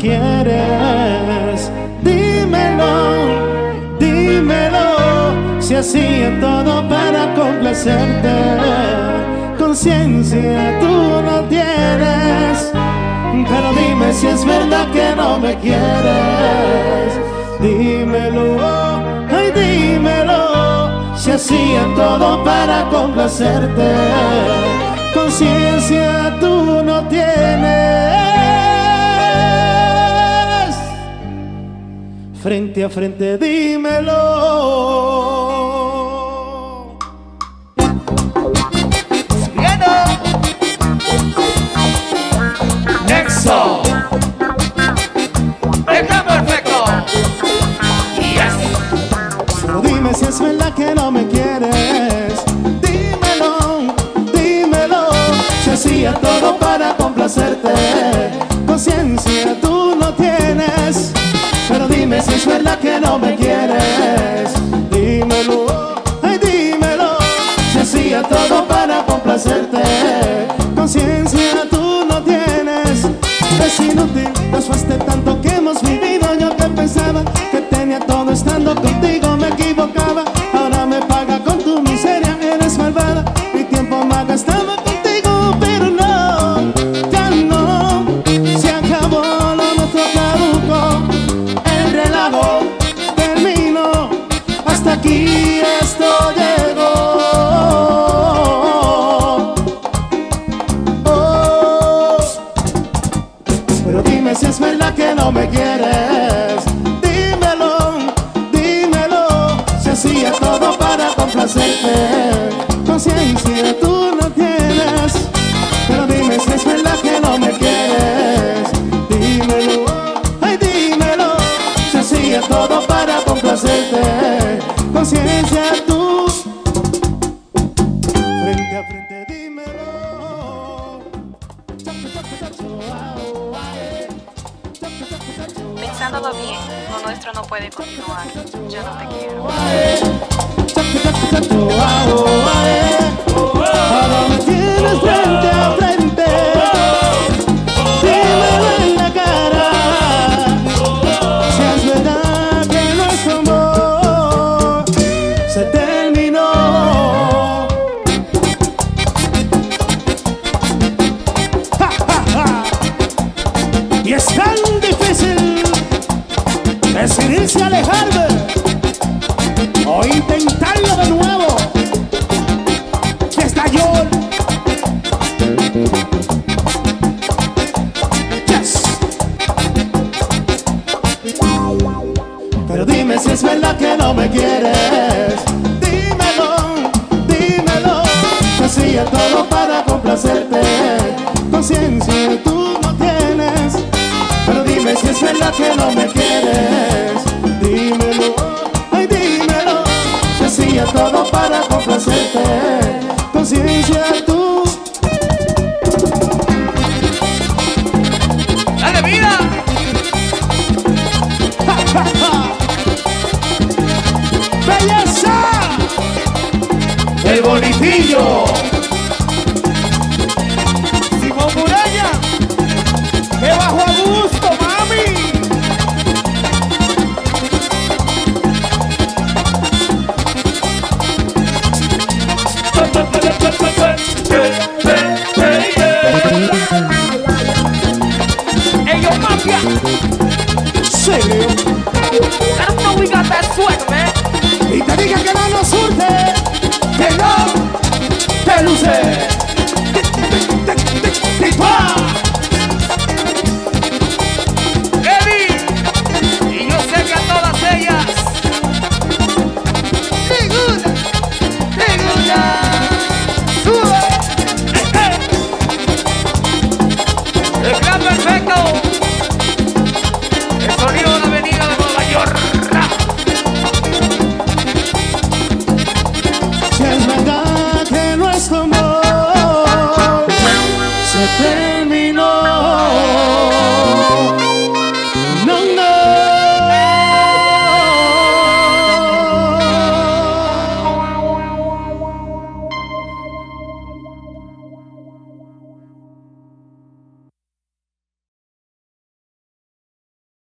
quieres. Dímelo, dímelo, si hacía todo para complacerte. Conciencia tú no tienes, pero dime si es verdad que no me quieres. Dímelo, ay dímelo, si hacía todo para complacerte. Conciencia tú no tienes. Frente a frente dímelo. Nexo, está perfecto. Yes. Pero dime si es verdad que no me quieres. Dímelo, dímelo, si hacía todo para complacerte. Conciencia tú no tienes, pero dime si es verdad que no me quieres. Dímelo, ay dímelo, si hacía todo para complacerte. Conciencia tú no tienes. Es inútil, después de tanto que hemos vivido. Yo que pensaba que tenía todo estando contigo, me equivocaba. Ahora me paga con tu miseria, eres malvada. Mi tiempo me gastaba contigo, pero no, ya no. Se acabó lo nuestro caduco, el relajo terminó. Hasta aquí esto llegó. Si es verdad que no me quieres, dímelo, dímelo, si hacía todo para complacerte. Conciencia tú no tienes, pero dime si es verdad que no me quieres. Dímelo, ay dímelo, si hacía todo para complacerte. Conciencia tú, frente a frente dímelo. Pensándolo bien, lo nuestro no puede continuar. Yo no te quiero. Ahora me tienes frente a frente. Dímelo en la cara, si es verdad que nuestro amor se terminó. ¡Ja, ja, ja! Y es tan difícil decidirse a alejarme o intentarlo de nuevo. Fiesta Yol. Yes. Pero dime si es verdad que no me quieres. Dímelo, dímelo, que hacía todo para complacerte. Conciencia tú no tienes, pero dime si es verdad que no me quieres. Dímelo, ay dímelo, si hacía todo para complacerte. Conciencia tú. ¡Dale vida! ¡Ja, ja, ja! ¡Belleza! El bonitillo. Simón Muralla, que bajo a gusto, mami. Ellos mafia. Serio.